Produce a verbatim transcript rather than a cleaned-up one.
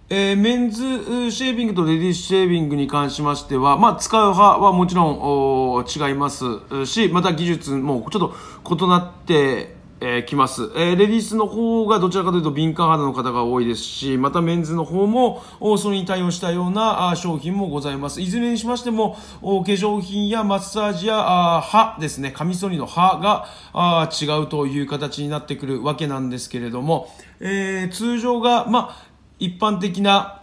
えー、メンズシェービングとレディースシェービングに関しましては、まあ、使う派はもちろん違いますし、また技術もちょっと異なってえー、きます、えー、レディースの方がどちらかというと敏感肌の方が多いですし、またメンズの方もそれに対応したような商品もございます。いずれにしましても化粧品やマッサージや歯ですね、カミソリの歯があ違うという形になってくるわけなんですけれども、えー、通常がまあ一般的な